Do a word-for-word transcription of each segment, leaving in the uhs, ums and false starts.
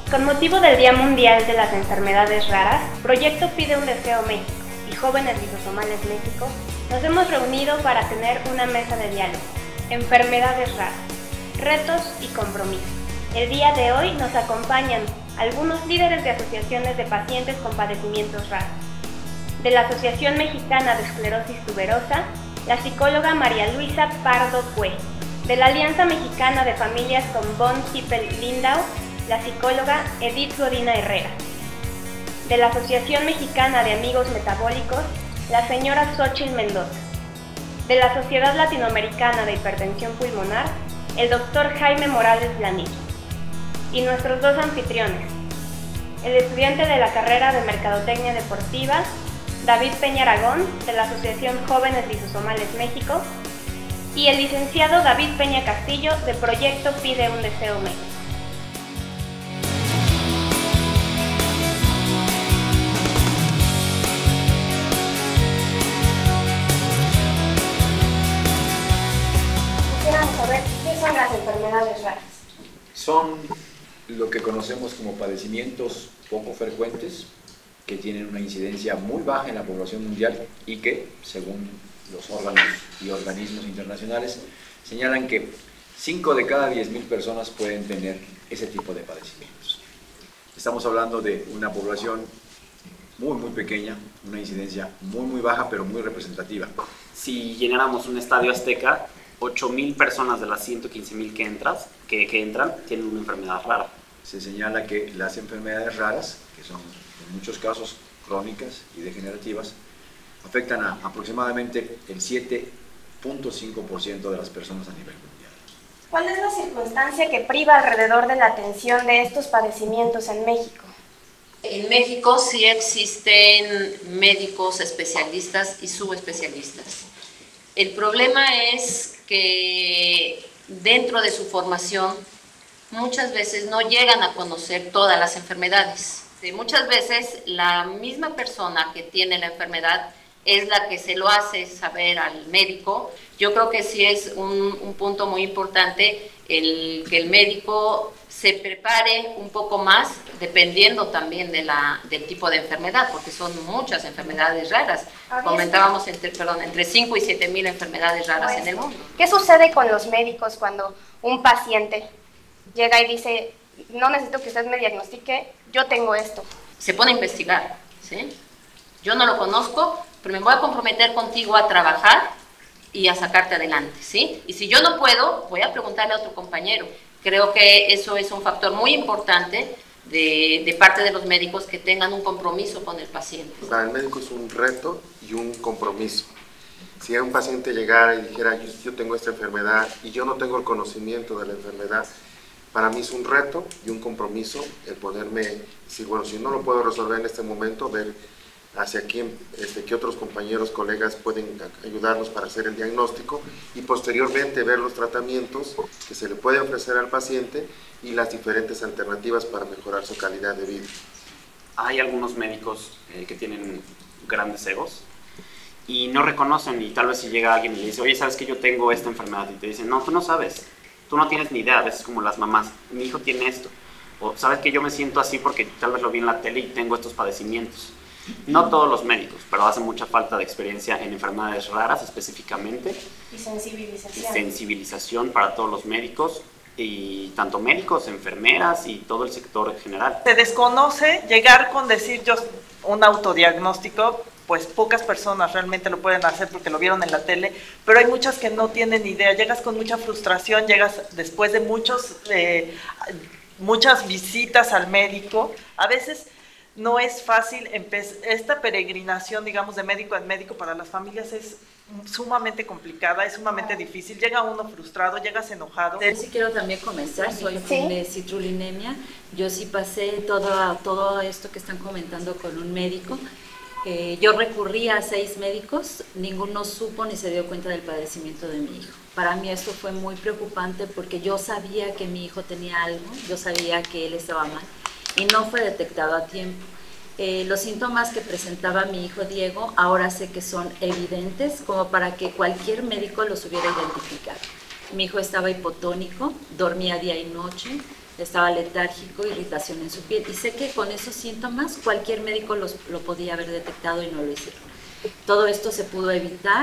Con motivo del Día Mundial de las Enfermedades Raras, Proyecto Pide un Deseo México y Jóvenes Lisosomales México nos hemos reunido para tener una mesa de diálogo. Enfermedades raras, retos y compromisos. El día de hoy nos acompañan algunos líderes de asociaciones de pacientes con padecimientos raros. De la Asociación Mexicana de Esclerosis Tuberosa, la psicóloga María Luisa Pardo Pue. De la Alianza Mexicana de Familias con von Hippel-Lindau, la psicóloga Edith Godina Herrera. De la Asociación Mexicana de Amigos Metabólicos, la señora Xochitl Mendoza. De la Sociedad Latinoamericana de Hipertensión Pulmonar, el doctor Jaime Morales Blanillo. Y nuestros dos anfitriones, el estudiante de la carrera de Mercadotecnia Deportiva, David Peña Aragón, de la Asociación Jóvenes Lisosomales México, y el licenciado David Peña Castillo, de Proyecto Pide un Deseo México. Quisiéramos saber qué son las enfermedades raras. Son lo que conocemos como padecimientos poco frecuentes, que tienen una incidencia muy baja en la población mundial y que, según los órganos y organismos internacionales, señalan que cinco de cada diez mil personas pueden tener ese tipo de padecimientos. Estamos hablando de una población muy muy pequeña, una incidencia muy muy baja pero muy representativa. Si llenáramos un estadio Azteca, ocho mil personas de las ciento quince mil que, entras, que, que entran tienen una enfermedad rara. Se señala que las enfermedades raras, que son en muchos casos crónicas y degenerativas, afectan a aproximadamente el siete punto cinco por ciento de las personas a nivel mundial. ¿Cuál es la circunstancia que priva alrededor de la atención de estos padecimientos en México? En México sí existen médicos especialistas y subespecialistas. El problema es que dentro de su formación muchas veces no llegan a conocer todas las enfermedades. Muchas veces la misma persona que tiene la enfermedad es la que se lo hace saber al médico. Yo creo que sí es un, un punto muy importante el que el médico se prepare un poco más, dependiendo también de la, del tipo de enfermedad, porque son muchas enfermedades raras. Comentábamos entre, perdón, entre cinco y siete mil enfermedades raras en el mundo. ¿Qué sucede con los médicos cuando un paciente llega y dice, no necesito que usted me diagnostique, yo tengo esto? Se pone a investigar, ¿sí? Yo no lo conozco, pero me voy a comprometer contigo a trabajar y a sacarte adelante, ¿sí? Y si yo no puedo, voy a preguntarle a otro compañero. Creo que eso es un factor muy importante de, de parte de los médicos, que tengan un compromiso con el paciente. Para el médico es un reto y un compromiso. Si un paciente llegara y dijera, yo, yo tengo esta enfermedad y yo no tengo el conocimiento de la enfermedad, para mí es un reto y un compromiso el poderme decir, bueno, si no lo puedo resolver en este momento, ver hacia quién, este, qué otros compañeros, colegas pueden ayudarnos para hacer el diagnóstico y posteriormente ver los tratamientos que se le puede ofrecer al paciente y las diferentes alternativas para mejorar su calidad de vida. Hay algunos médicos eh, que tienen grandes egos y no reconocen, y tal vez si llega alguien y le dice, oye, ¿sabes que yo tengo esta enfermedad? Y te dicen, no, tú no sabes, tú no tienes ni idea. A veces como las mamás, mi hijo tiene esto, o sabes que yo me siento así porque tal vez lo vi en la tele y tengo estos padecimientos. No todos los médicos, pero hace mucha falta de experiencia en enfermedades raras específicamente. Y sensibilización. Y sensibilización para todos los médicos, y tanto médicos, enfermeras y todo el sector en general. Se desconoce, llegar con decir yo un autodiagnóstico, pues pocas personas realmente lo pueden hacer porque lo vieron en la tele, pero hay muchas que no tienen idea. Llegas con mucha frustración, llegas después de muchos, eh, muchas visitas al médico. A veces no es fácil, esta peregrinación, digamos, de médico en médico para las familias es sumamente complicada, es sumamente difícil. Llega uno frustrado, llegas enojado. Yo sí quiero también comenzar, soy ¿Sí? de citrullinemia. Yo sí pasé todo, todo esto que están comentando con un médico. Eh, yo recurrí a seis médicos, ninguno supo ni se dio cuenta del padecimiento de mi hijo. Para mí esto fue muy preocupante porque yo sabía que mi hijo tenía algo, yo sabía que él estaba mal y no fue detectado a tiempo. Eh, los síntomas que presentaba mi hijo Diego ahora sé que son evidentes como para que cualquier médico los hubiera identificado. Mi hijo estaba hipotónico, dormía día y noche, estaba letárgico, irritación en su piel. Y sé que con esos síntomas cualquier médico los, lo podía haber detectado y no lo hicieron. Todo esto se pudo evitar.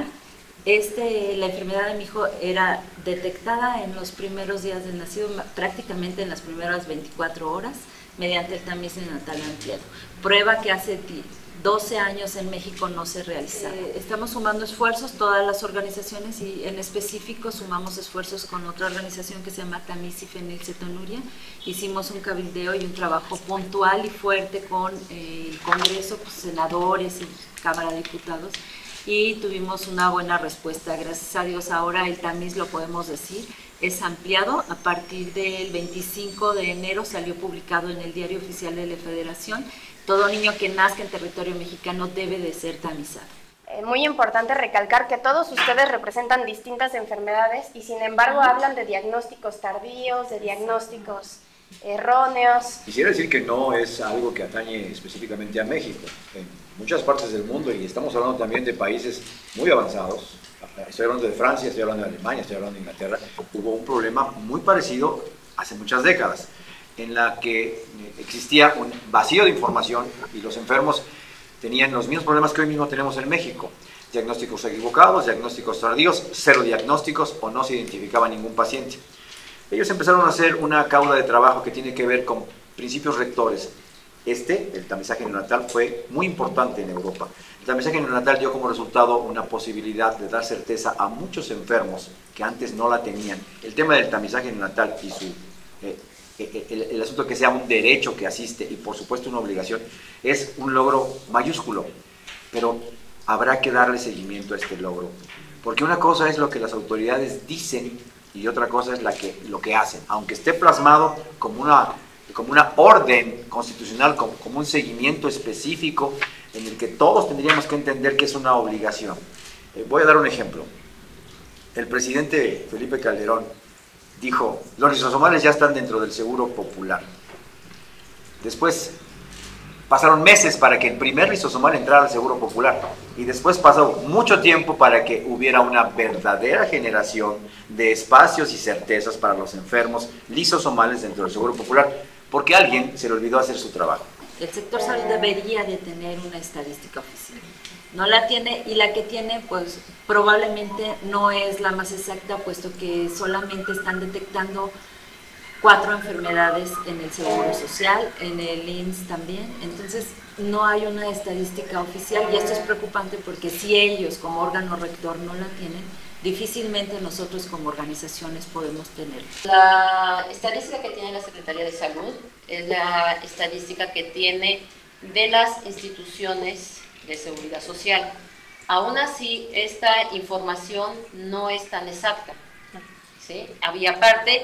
Este, la enfermedad de mi hijo era detectada en los primeros días de nacido, prácticamente en las primeras veinticuatro horas, mediante el tamiz neonatal ampliado. Prueba que hace doce años en México no se realizaba. Eh, estamos sumando esfuerzos, todas las organizaciones, y en específico sumamos esfuerzos con otra organización que se llama Tamiz y Fenilcetonuria. Hicimos un cabildeo y un trabajo puntual y fuerte con eh, el Congreso, pues, senadores y Cámara de Diputados, y tuvimos una buena respuesta. Gracias a Dios ahora el tamiz, lo podemos decir, es ampliado. A partir del veinticinco de enero salió publicado en el Diario Oficial de la Federación. Todo niño que nazca en territorio mexicano debe de ser tamizado. Eh, muy importante recalcar que todos ustedes representan distintas enfermedades y sin embargo hablan de diagnósticos tardíos, de diagnósticos erróneos. Quisiera decir que no es algo que atañe específicamente a México. En muchas partes del mundo, y estamos hablando también de países muy avanzados, estoy hablando de Francia, estoy hablando de Alemania, estoy hablando de Inglaterra, hubo un problema muy parecido hace muchas décadas, en la que existía un vacío de información y los enfermos tenían los mismos problemas que hoy mismo tenemos en México. Diagnósticos equivocados, diagnósticos tardíos, cero diagnósticos o no se identificaba ningún paciente. Ellos empezaron a hacer una cauda de trabajo que tiene que ver con principios rectores. Este, el tamizaje neonatal, fue muy importante en Europa. El tamizaje neonatal dio como resultado una posibilidad de dar certeza a muchos enfermos que antes no la tenían. El tema del tamizaje neonatal y su, eh, el, el asunto que sea un derecho que asiste y por supuesto una obligación, es un logro mayúsculo, pero habrá que darle seguimiento a este logro. Porque una cosa es lo que las autoridades dicen y otra cosa es la que, lo que hacen, aunque esté plasmado como una, como una orden constitucional, como, como un seguimiento específico en el que todos tendríamos que entender que es una obligación. Eh, voy a dar un ejemplo. El presidente Felipe Calderón dijo, los lisosomales ya están dentro del seguro popular. Después pasaron meses para que el primer lisosomal entrara al seguro popular y después pasó mucho tiempo para que hubiera una verdadera generación de espacios y certezas para los enfermos lisosomales dentro del seguro popular, porque a alguien se le olvidó hacer su trabajo. El sector salud debería de tener una estadística oficial. No la tiene, y la que tiene pues probablemente no es la más exacta, puesto que solamente están detectando cuatro enfermedades en el Seguro Social, en el I M S S también. Entonces no hay una estadística oficial y esto es preocupante porque si ellos como órgano rector no la tienen, difícilmente nosotros como organizaciones podemos tenerla. La estadística que tiene la Secretaría de Salud es la estadística que tiene de las instituciones de seguridad social. Aún así, esta información no es tan exacta, ¿sí? Y aparte,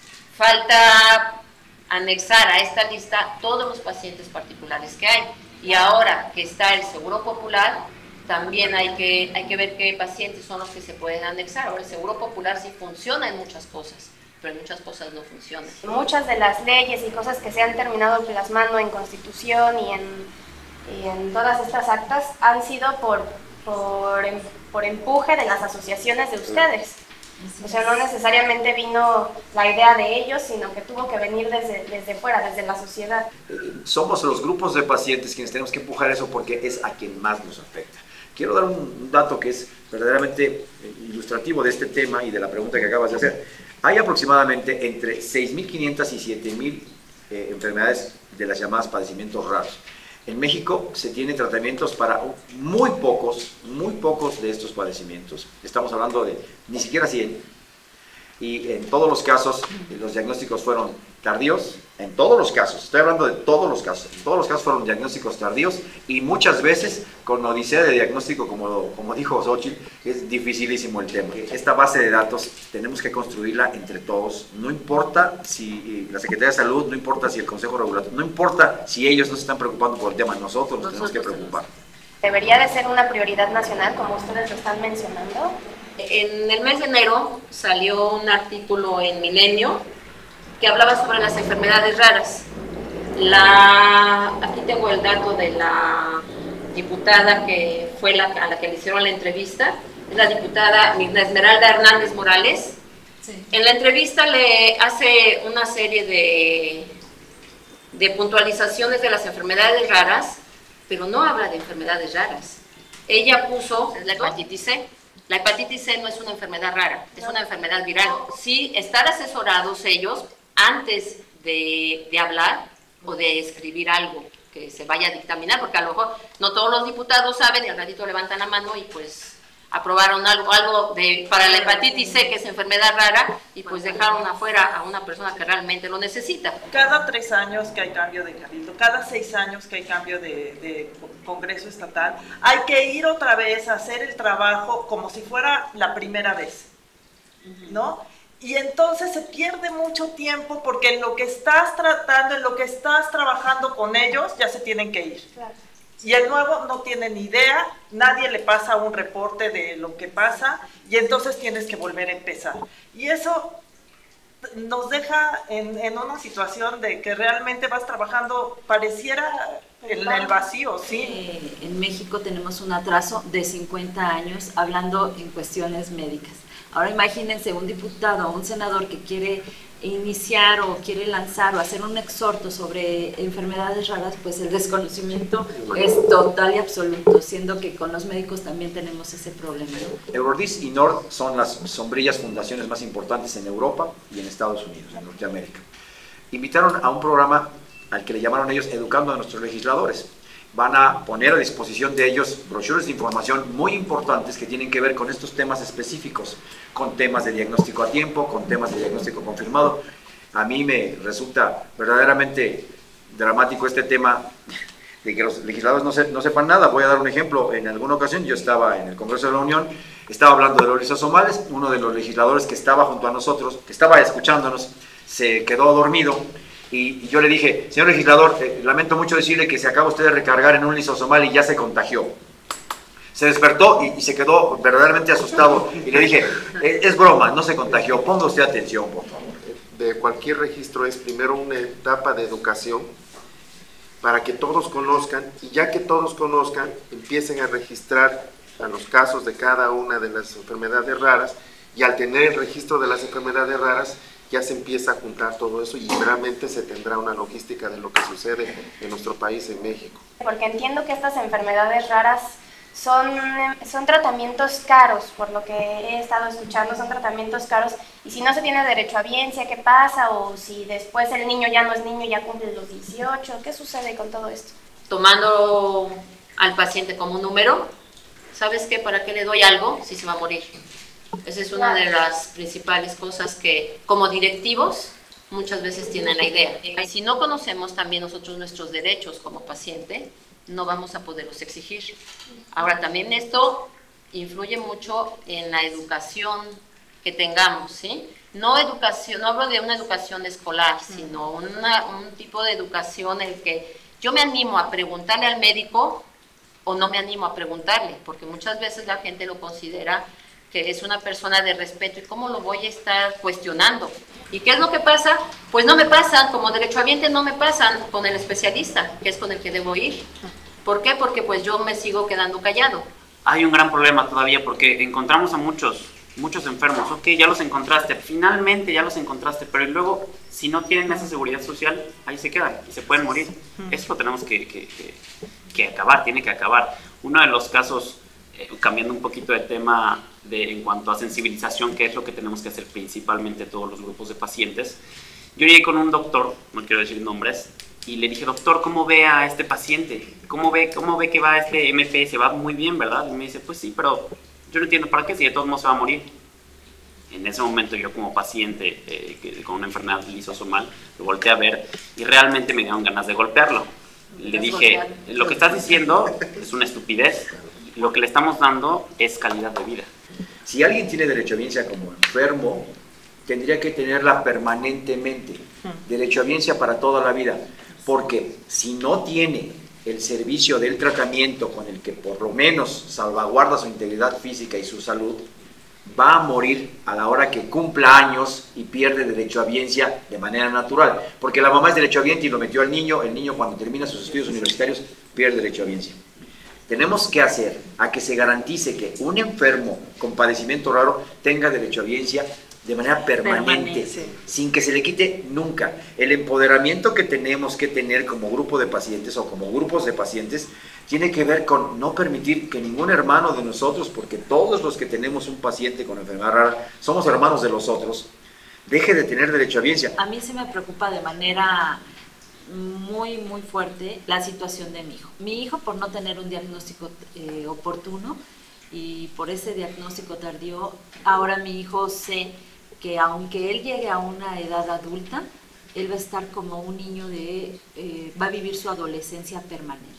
falta anexar a esta lista todos los pacientes particulares que hay. Y ahora que está el Seguro Popular, también hay que, hay que ver qué pacientes son los que se pueden anexar. Ahora, el Seguro Popular sí funciona en muchas cosas, pero en muchas cosas no funciona. Muchas de las leyes y cosas que se han terminado plasmando en Constitución y en, y en todas estas actas han sido por, por, por empuje de las asociaciones de ustedes. O sea, no necesariamente vino la idea de ellos, sino que tuvo que venir desde, desde fuera, desde la sociedad. Somos los grupos de pacientes quienes tenemos que empujar eso porque es a quien más nos afecta. Quiero dar un dato que es verdaderamente ilustrativo de este tema y de la pregunta que acabas de hacer. Hay aproximadamente entre seis mil quinientas y siete mil eh, enfermedades de las llamadas padecimientos raros. En México se tienen tratamientos para muy pocos, muy pocos de estos padecimientos. Estamos hablando de ni siquiera cien. Y en todos los casos, los diagnósticos fueron tardíos. En todos los casos, estoy hablando de todos los casos. En todos los casos fueron diagnósticos tardíos y muchas veces con odisea de diagnóstico, como, como dijo Xochitl, es dificilísimo el tema. Esta base de datos tenemos que construirla entre todos. No importa si la Secretaría de Salud, no importa si el Consejo Regulador, no importa si ellos no se están preocupando por el tema, nosotros nos tenemos que preocupar. ¿Debería de ser una prioridad nacional, como ustedes lo están mencionando? En el mes de enero salió un artículo en Milenio que hablaba sobre las enfermedades raras. La, aquí tengo el dato de la diputada que fue la, a la que le hicieron la entrevista, es la diputada Mirna Esmeralda Hernández Morales. Sí. En la entrevista le hace una serie de, de puntualizaciones de las enfermedades raras, pero no habla de enfermedades raras. Ella puso la hepatitis C. La hepatitis C no es una enfermedad rara, es una enfermedad viral. Sí, estar asesorados ellos antes de, de hablar o de escribir algo que se vaya a dictaminar, porque a lo mejor no todos los diputados saben y al ratito levantan la mano y pues aprobaron algo, algo de, para la hepatitis C, que es enfermedad rara, y pues dejaron afuera a una persona que realmente lo necesita. Cada tres años que hay cambio de cabildo, cada seis años que hay cambio de, de Congreso Estatal, hay que ir otra vez a hacer el trabajo como si fuera la primera vez, ¿no? Y entonces se pierde mucho tiempo porque en lo que estás tratando, en lo que estás trabajando con ellos, ya se tienen que ir. Claro. Y el nuevo no tiene ni idea, nadie le pasa un reporte de lo que pasa y entonces tienes que volver a empezar. Y eso nos deja en, en una situación de que realmente vas trabajando, pareciera en el vacío, ¿sí? Eh, en México tenemos un atraso de cincuenta años hablando en cuestiones médicas. Ahora imagínense un diputado o un senador que quiere iniciar o quiere lanzar o hacer un exhorto sobre enfermedades raras, pues el desconocimiento es total y absoluto, siendo que con los médicos también tenemos ese problema. Eurordis y Nord son las sombrillas fundaciones más importantes en Europa y en Estados Unidos, en Norteamérica. Invitaron a un programa al que le llamaron ellos Educando a nuestros legisladores. Van a poner a disposición de ellos brochures de información muy importantes que tienen que ver con estos temas específicos, con temas de diagnóstico a tiempo, con temas de diagnóstico confirmado. A mí me resulta verdaderamente dramático este tema de que los legisladores no, se, no sepan nada. Voy a dar un ejemplo. En alguna ocasión yo estaba en el Congreso de la Unión, estaba hablando de los lisosomales, uno de los legisladores que estaba junto a nosotros, que estaba escuchándonos, se quedó dormido. Y yo le dije, señor legislador, eh, lamento mucho decirle que se acaba usted de recargar en un lisosomal y ya se contagió. Se despertó y, y se quedó verdaderamente asustado. Y le dije, eh, es broma, no se contagió, ponga usted atención, por favor. De cualquier registro es primero una etapa de educación para que todos conozcan, y ya que todos conozcan, empiecen a registrar a los casos de cada una de las enfermedades raras, y al tener el registro de las enfermedades raras, ya se empieza a juntar todo eso y realmente se tendrá una logística de lo que sucede en nuestro país, en México. Porque entiendo que estas enfermedades raras son, son tratamientos caros, por lo que he estado escuchando, son tratamientos caros, y si no se tiene derecho a biencia, ¿qué pasa? O si después el niño ya no es niño, ya cumple los dieciocho, ¿qué sucede con todo esto? Tomando al paciente como un número, ¿sabes qué? ¿Para qué le doy algo si se va a morir? Esa es una de las principales cosas que, como directivos, muchas veces tienen la idea. Y si no conocemos también nosotros nuestros derechos como paciente, no vamos a poderlos exigir. Ahora, también esto influye mucho en la educación que tengamos, ¿sí? No educación, no hablo de una educación escolar, sino una, un tipo de educación en el que yo me animo a preguntarle al médico o no me animo a preguntarle, porque muchas veces la gente lo considera que es una persona de respeto, y cómo lo voy a estar cuestionando. ¿Y qué es lo que pasa? Pues no me pasan, como derechohabiente no me pasan con el especialista, que es con el que debo ir. ¿Por qué? Porque pues yo me sigo quedando callado. Hay un gran problema todavía porque encontramos a muchos, muchos enfermos. Ok, ya los encontraste, finalmente ya los encontraste, pero luego, si no tienen esa seguridad social, ahí se quedan y se pueden morir. Eso lo tenemos que, que, que, que acabar, tiene que acabar. Uno de los casos, eh, cambiando un poquito de tema, De, en cuanto a sensibilización, que es lo que tenemos que hacer principalmente todos los grupos de pacientes. Yo llegué con un doctor, no quiero decir nombres, y le dije, doctor, ¿cómo ve a este paciente? ¿Cómo ve, cómo ve que va este M P? Se va muy bien, ¿verdad? Y me dice, pues sí, pero yo no entiendo para qué, si de todos modos se va a morir. En ese momento yo como paciente eh, que, con una enfermedad lisosomal, lo volteé a ver y realmente me dieron ganas de golpearlo. Le dije, lo que estás diciendo es una estupidez, lo que le estamos dando es calidad de vida. Si alguien tiene derechohabiencia como enfermo, tendría que tenerla permanentemente, derechohabiencia para toda la vida, porque si no tiene el servicio del tratamiento con el que por lo menos salvaguarda su integridad física y su salud, va a morir a la hora que cumpla años y pierde derechohabiencia de manera natural, porque la mamá es derechohabiente y lo metió al niño, el niño cuando termina sus estudios universitarios pierde derechohabiencia. Tenemos que hacer a que se garantice que un enfermo con padecimiento raro tenga derechohabiencia de manera permanente, Permanente, sí. sin que se le quite nunca. El empoderamiento que tenemos que tener como grupo de pacientes o como grupos de pacientes tiene que ver con no permitir que ningún hermano de nosotros, porque todos los que tenemos un paciente con enfermedad rara somos hermanos de los otros, deje de tener derecho a audiencia. A mí se me preocupa de manera muy, muy fuerte la situación de mi hijo. Mi hijo, por no tener un diagnóstico eh, oportuno y por ese diagnóstico tardío, ahora mi hijo sé que aunque él llegue a una edad adulta, él va a estar como un niño de, eh, va a vivir su adolescencia permanente.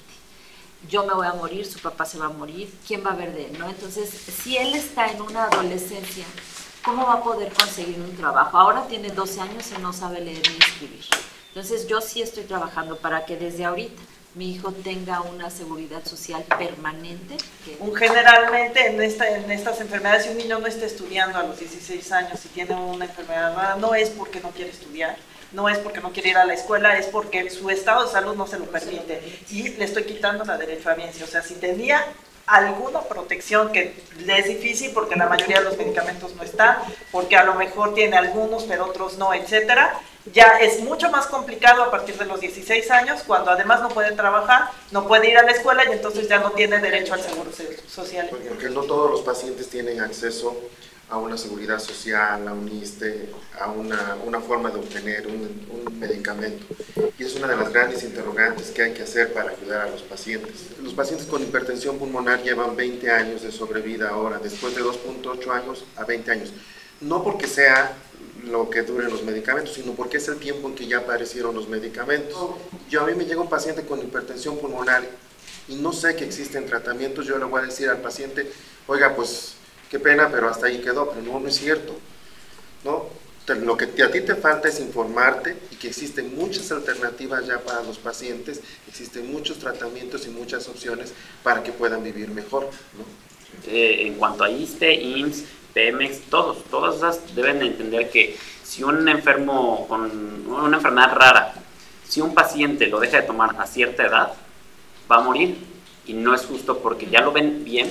Yo me voy a morir, su papá se va a morir, ¿quién va a ver de él, no? Entonces, si él está en una adolescencia, ¿cómo va a poder conseguir un trabajo? Ahora tiene doce años y no sabe leer ni escribir. Entonces, yo sí estoy trabajando para que desde ahorita mi hijo tenga una seguridad social permanente. Que... Generalmente en, esta, en estas enfermedades, si un niño no está estudiando a los dieciséis años y tiene una enfermedad rara, no es porque no quiere estudiar, no es porque no quiere ir a la escuela, es porque su estado de salud no se lo permite y le estoy quitando la derecho a audiencia. O sea, si tenía alguna protección, que le es difícil porque la mayoría de los medicamentos no están, porque a lo mejor tiene algunos pero otros no, etcétera, ya es mucho más complicado a partir de los dieciséis años, cuando además no puede trabajar, no puede ir a la escuela y entonces ya no tiene derecho al seguro social. Porque no todos los pacientes tienen acceso a una seguridad social, a un ISSSTE, a una, una forma de obtener un, un medicamento. Y es una de las grandes interrogantes que hay que hacer para ayudar a los pacientes. Los pacientes con hipertensión pulmonar llevan veinte años de sobrevida ahora, después de dos punto ocho años a veinte años. No porque sea lo que duren los medicamentos, sino porque es el tiempo en que ya aparecieron los medicamentos. Yo, a mí me llega un paciente con hipertensión pulmonar y no sé que existen tratamientos, yo le voy a decir al paciente, oiga, pues qué pena, pero hasta ahí quedó, pero no, no es cierto, ¿no? Lo que a ti te falta es informarte y que existen muchas alternativas ya para los pacientes, existen muchos tratamientos y muchas opciones para que puedan vivir mejor, ¿no? Eh, en cuanto a ISSSTE, I M S S, Pemex, todos, todas esas deben entender que si un enfermo con una enfermedad rara, si un paciente lo deja de tomar a cierta edad, va a morir, y no es justo porque ya lo ven bien.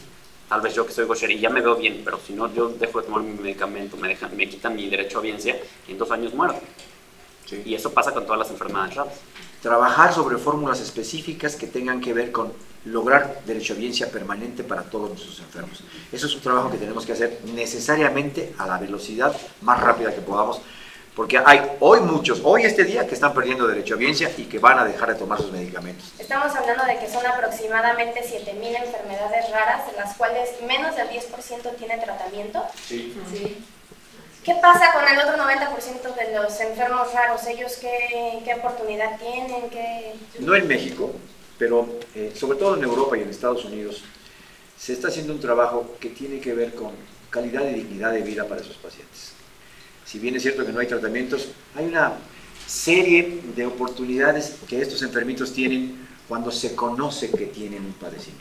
Tal vez yo que soy Gaucher y ya me veo bien, pero si no, yo dejo de tomar mi medicamento, me, dejan, me quitan mi derecho a audiencia y en dos años muero. Sí. Y eso pasa con todas las enfermedades raras. Trabajar sobre fórmulas específicas que tengan que ver con lograr derecho a audiencia permanente para todos nuestros enfermos. Eso es un trabajo que tenemos que hacer necesariamente a la velocidad más rápida que podamos, porque hay hoy muchos, hoy este día, que están perdiendo derecho a audiencia y que van a dejar de tomar sus medicamentos. Estamos hablando de que son aproximadamente siete mil enfermedades raras, de las cuales menos del diez por ciento tiene tratamiento. Sí. Sí. ¿Qué pasa con el otro noventa por ciento de los enfermos raros? ¿Ellos qué, qué oportunidad tienen? ¿Qué... No en México, pero eh, sobre todo en Europa y en Estados Unidos, se está haciendo un trabajo que tiene que ver con calidad y dignidad de vida para esos pacientes. Si bien es cierto que no hay tratamientos, hay una serie de oportunidades que estos enfermitos tienen cuando se conoce que tienen un padecimiento.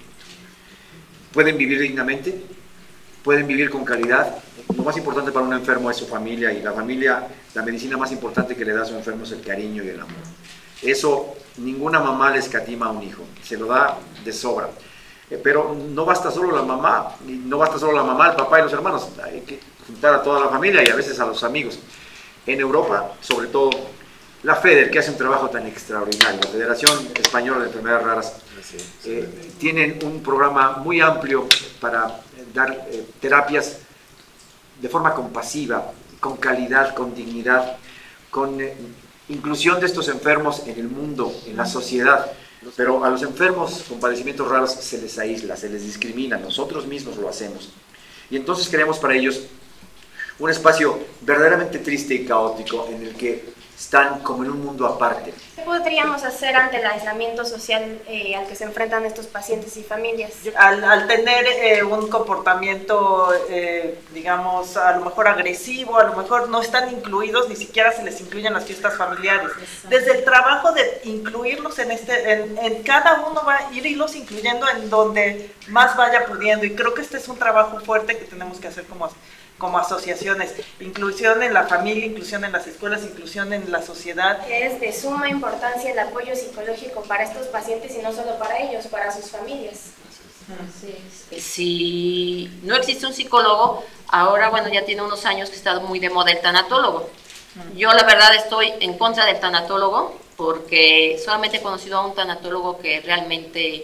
Pueden vivir dignamente, pueden vivir con calidad. Lo más importante para un enfermo es su familia, y la familia, la medicina más importante que le da a su enfermo es el cariño y el amor. Eso ninguna mamá le escatima a un hijo, se lo da de sobra. Pero no basta solo la mamá, no basta solo la mamá, el papá y los hermanos, hay que juntar a toda la familia y a veces a los amigos. En Europa, sobre todo, la FEDER, que hace un trabajo tan extraordinario, la Federación Española de Enfermedades Raras, eh, tienen un programa muy amplio para dar eh, terapias de forma compasiva, con calidad, con dignidad, con eh, inclusión de estos enfermos en el mundo, en la sociedad. Pero a los enfermos con padecimientos raros se les aísla, se les discrimina, nosotros mismos lo hacemos. Y entonces creamos para ellos un espacio verdaderamente triste y caótico en el que están como en un mundo aparte. ¿Qué podríamos hacer ante el aislamiento social eh, al que se enfrentan estos pacientes y familias? Al, al tener eh, un comportamiento, eh, digamos, a lo mejor agresivo, a lo mejor no están incluidos, ni siquiera se les incluyen las fiestas familiares. Desde el trabajo de incluirlos en este, en, en cada uno va a ir irlos incluyendo en donde más vaya pudiendo, y creo que este es un trabajo fuerte que tenemos que hacer como como asociaciones, inclusión en la familia, inclusión en las escuelas, inclusión en la sociedad. Que es de suma importancia el apoyo psicológico para estos pacientes y no solo para ellos, para sus familias. Si no existe un psicólogo, Ahora, bueno, ya tiene unos años que está muy de moda el tanatólogo. Yo la verdad estoy en contra del tanatólogo porque solamente he conocido a un tanatólogo que realmente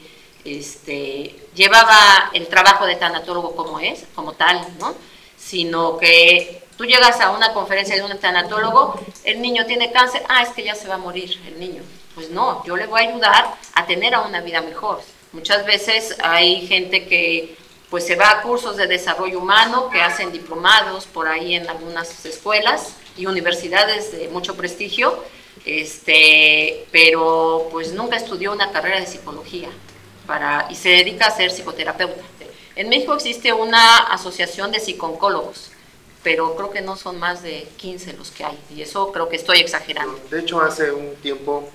este, llevaba el trabajo de tanatólogo como es, como tal, ¿no? Sino que tú llegas a una conferencia de un tanatólogo, el niño tiene cáncer, ah, es que ya se va a morir el niño. Pues no, yo le voy a ayudar a tener a una vida mejor. Muchas veces hay gente que pues se va a cursos de desarrollo humano, que hacen diplomados por ahí en algunas escuelas y universidades de mucho prestigio, este, pero pues nunca estudió una carrera de psicología para, y se dedica a ser psicoterapeuta. En México existe una asociación de psicooncólogos, pero creo que no son más de quince los que hay, y eso creo que estoy exagerando. De hecho, hace un tiempo,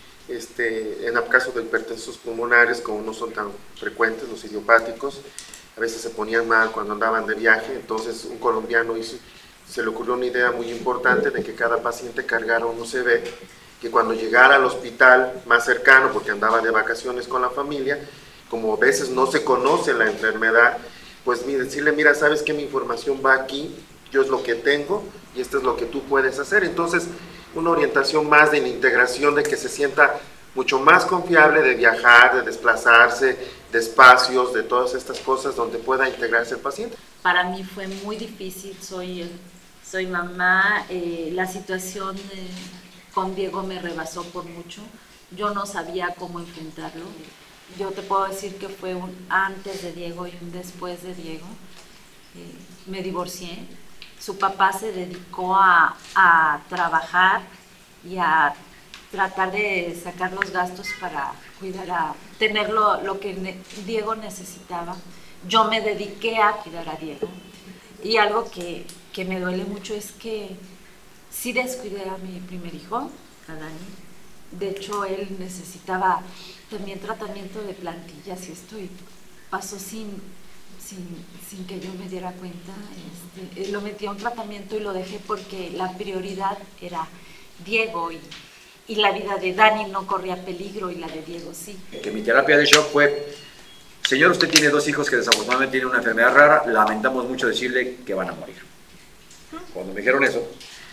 este, en el caso de hipertensos pulmonares, como no son tan frecuentes los idiopáticos, a veces se ponían mal cuando andaban de viaje, entonces un colombiano hizo, se le ocurrió una idea muy importante de que cada paciente cargara un U C B, que cuando llegara al hospital más cercano, porque andaba de vacaciones con la familia, como a veces no se conoce la enfermedad, pues decirle, mira, sabes que mi información va aquí, yo es lo que tengo y esto es lo que tú puedes hacer. Entonces, una orientación más de la integración, de que se sienta mucho más confiable de viajar, de desplazarse, de espacios, de todas estas cosas donde pueda integrarse el paciente. Para mí fue muy difícil, soy, soy mamá, eh, la situación eh, con Diego me rebasó por mucho, yo no sabía cómo enfrentarlo. Yo te puedo decir que fue un antes de Diego y un después de Diego. Eh, me divorcié, su papá se dedicó a, a trabajar y a tratar de sacar los gastos para cuidar a, tener lo, lo que ne, Diego necesitaba. Yo me dediqué a cuidar a Diego. Y algo que, que me duele mucho es que sí descuidé a mi primer hijo, a Dani. De hecho, él necesitaba también tratamiento de plantillas y esto y pasó sin, sin, sin que yo me diera cuenta. Este, lo metí a un tratamiento y lo dejé porque la prioridad era Diego y, y la vida de Dani no corría peligro y la de Diego sí. Que mi terapia de shock fue, señor, usted tiene dos hijos que desafortunadamente tienen una enfermedad rara, lamentamos mucho decirle que van a morir. Cuando me dijeron eso,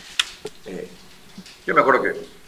eh, yo me acuerdo que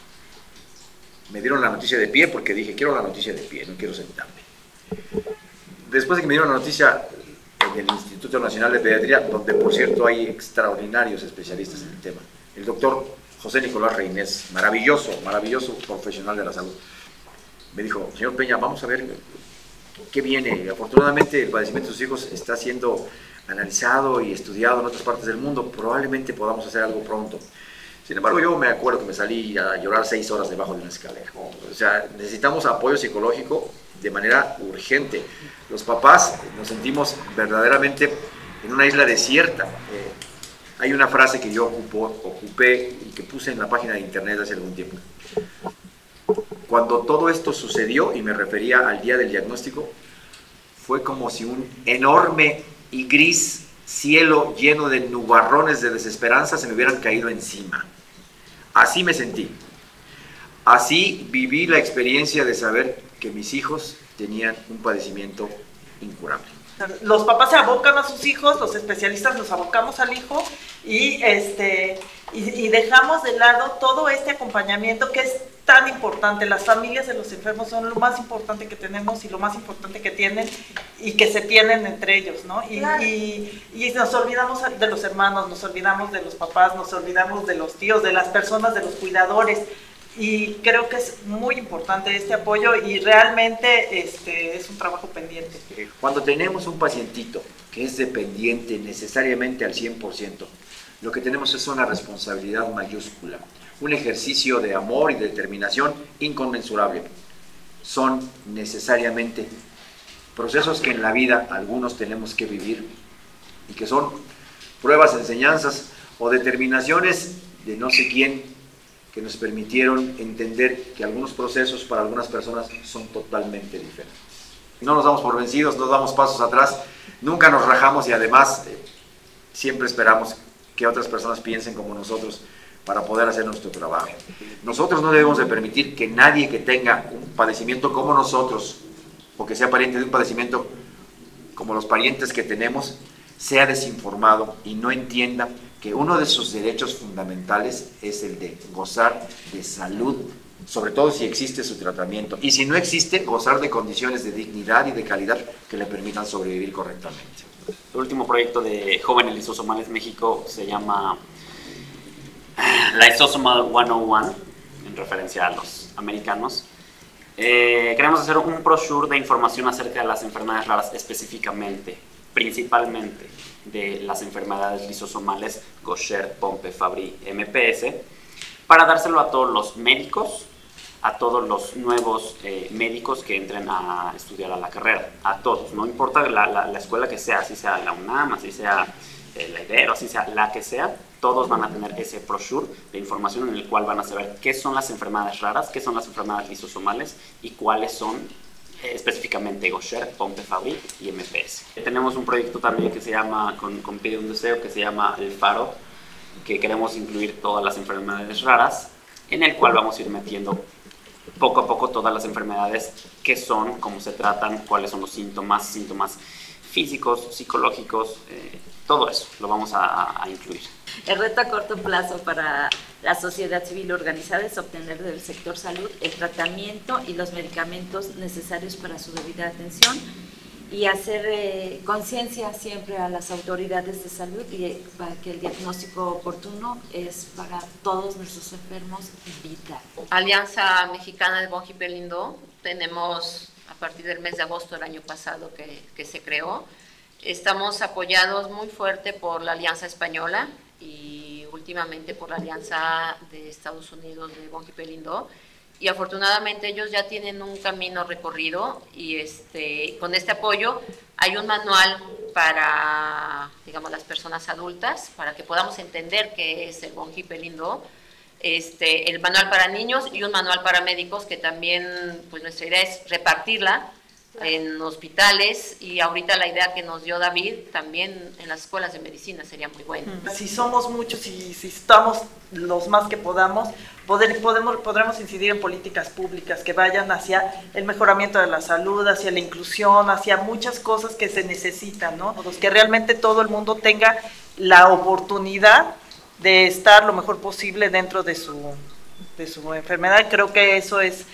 me dieron la noticia de pie porque dije, quiero la noticia de pie, no quiero sentarme. Después de que me dieron la noticia en el Instituto Nacional de Pediatría, donde por cierto hay extraordinarios especialistas en el tema, el doctor José Nicolás Reynés, maravilloso, maravilloso profesional de la salud, me dijo, señor Peña, vamos a ver qué viene. Afortunadamente el padecimiento de sus hijos está siendo analizado y estudiado en otras partes del mundo, probablemente podamos hacer algo pronto. Sin embargo, yo me acuerdo que me salí a llorar seis horas debajo de una escalera. O sea, necesitamos apoyo psicológico de manera urgente. Los papás nos sentimos verdaderamente en una isla desierta. Eh, hay una frase que yo ocupo, ocupé y que puse en la página de internet hace algún tiempo. Cuando todo esto sucedió, y me refería al día del diagnóstico, fue como si un enorme y gris cielo lleno de nubarrones de desesperanza se me hubieran caído encima. Así me sentí. Así viví la experiencia de saber que mis hijos tenían un padecimiento incurable. Los papás se abocan a sus hijos, los especialistas nos abocamos al hijo y, este, y, y dejamos de lado todo este acompañamiento que es tan importante. Las familias de los enfermos son lo más importante que tenemos y lo más importante que tienen y que se tienen entre ellos, ¿no? Y, claro. y, y nos olvidamos de los hermanos, nos olvidamos de los papás, nos olvidamos de los tíos, de las personas, de los cuidadores. Y creo que es muy importante este apoyo y realmente este, es un trabajo pendiente. Cuando tenemos un pacientito que es dependiente necesariamente al cien por ciento, lo que tenemos es una responsabilidad mayúscula, un ejercicio de amor y de determinación inconmensurable. Son necesariamente procesos que en la vida algunos tenemos que vivir y que son pruebas, enseñanzas o determinaciones de no sé quién, que nos permitieron entender que algunos procesos para algunas personas son totalmente diferentes. No nos damos por vencidos, no damos pasos atrás, nunca nos rajamos y además eh, siempre esperamos que otras personas piensen como nosotros para poder hacer nuestro trabajo. Nosotros no debemos de permitir que nadie que tenga un padecimiento como nosotros, o que sea pariente de un padecimiento como los parientes que tenemos, sea desinformado y no entienda que uno de sus derechos fundamentales es el de gozar de salud, sobre todo si existe su tratamiento, y si no existe, gozar de condiciones de dignidad y de calidad que le permitan sobrevivir correctamente. El último proyecto de Jóvenes Lisosomales México se llama Lysosomal ciento uno, en referencia a los americanos. Eh, queremos hacer un brochure de información acerca de las enfermedades raras, específicamente, principalmente de las enfermedades lisosomales Gaucher, Pompe, Fabry, M P S, para dárselo a todos los médicos, a todos los nuevos eh, médicos que entren a estudiar a la carrera, a todos, no importa la, la, la escuela que sea, así sea la UNAM, así sea eh, la Ibero, así sea la que sea, todos van a tener ese brochure de información en el cual van a saber qué son las enfermedades raras, qué son las enfermedades lisosomales y cuáles son eh, específicamente Gaucher, Pompe, Fabry y M P S. Tenemos un proyecto también que se llama, con, con Pide un Deseo, que se llama El Faro, que queremos incluir todas las enfermedades raras, en el cual vamos a ir metiendo poco a poco todas las enfermedades, qué son, cómo se tratan, cuáles son los síntomas, síntomas físicos, psicológicos, eh, todo eso lo vamos a, a incluir. El reto a corto plazo para la sociedad civil organizada es obtener del sector salud el tratamiento y los medicamentos necesarios para su debida atención y hacer eh, conciencia siempre a las autoridades de salud y eh, para que el diagnóstico oportuno es para todos nuestros enfermos vital. Alianza Mexicana de Von Hippel-Lindau, tenemos a partir del mes de agosto del año pasado que, que se creó. Estamos apoyados muy fuerte por la Alianza Española y últimamente por la Alianza de Estados Unidos de Von Hippel-Lindau. Y afortunadamente ellos ya tienen un camino recorrido y este, con este apoyo hay un manual para, digamos, las personas adultas, para que podamos entender qué es el Von Hippel-Lindau, este, el manual para niños y un manual para médicos que también, pues nuestra idea es repartirla en hospitales y ahorita la idea que nos dio David también en las escuelas de medicina sería muy buena. Si somos muchos y si estamos los más que podamos, poder, podemos, podremos incidir en políticas públicas que vayan hacia el mejoramiento de la salud, hacia la inclusión, hacia muchas cosas que se necesitan, ¿no? Que realmente todo el mundo tenga la oportunidad de estar lo mejor posible dentro de su, de su enfermedad. Creo que eso es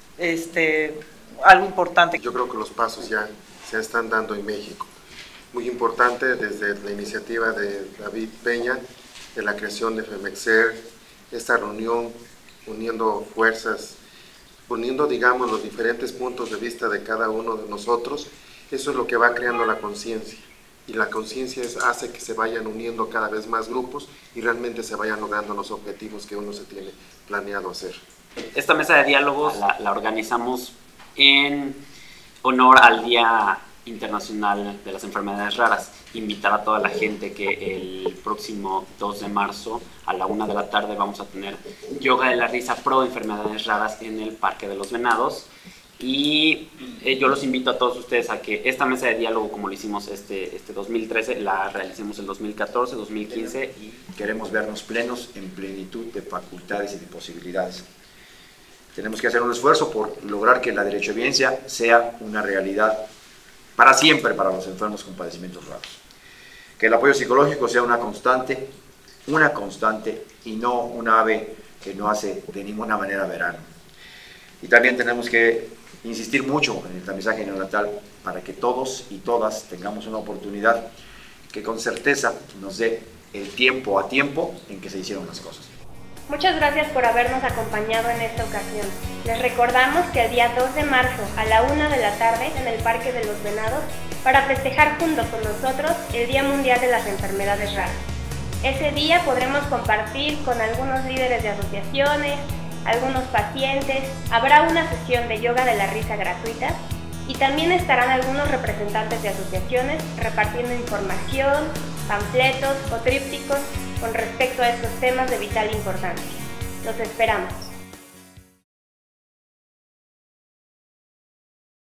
este, algo importante. Yo creo que los pasos ya se están dando en México. Muy importante desde la iniciativa de David Peña, de la creación de FEMEXER, esta reunión uniendo fuerzas, uniendo, digamos, los diferentes puntos de vista de cada uno de nosotros. Eso es lo que va creando la conciencia. Y la conciencia hace que se vayan uniendo cada vez más grupos y realmente se vayan logrando los objetivos que uno se tiene planeado hacer. Esta mesa de diálogos la, la organizamos en honor al Día Internacional de las Enfermedades Raras. Invitar a toda la gente que el próximo dos de marzo a la una de la tarde vamos a tener yoga de la risa pro enfermedades raras en el Parque de los Venados. Y eh, yo los invito a todos ustedes a que esta mesa de diálogo, como lo hicimos este, este dos mil trece, la realicemos el dos mil catorce, dos mil quince. Y queremos vernos plenos en plenitud de facultades y de posibilidades. Tenemos que hacer un esfuerzo por lograr que la derechohabiencia sea una realidad para siempre para los enfermos con padecimientos raros. Que el apoyo psicológico sea una constante, una constante y no un ave que no hace de ninguna manera verano. Y también tenemos que insistir mucho en el tamizaje neonatal para que todos y todas tengamos una oportunidad que con certeza nos dé el tiempo a tiempo en que se hicieron las cosas. Muchas gracias por habernos acompañado en esta ocasión. Les recordamos que el día dos de marzo a la una de la tarde en el Parque de los Venados para festejar junto con nosotros el Día Mundial de las Enfermedades Raras. Ese día podremos compartir con algunos líderes de asociaciones, algunos pacientes, habrá una sesión de yoga de la risa gratuita y también estarán algunos representantes de asociaciones repartiendo información, panfletos o trípticos con respecto a estos temas de vital importancia. Los esperamos.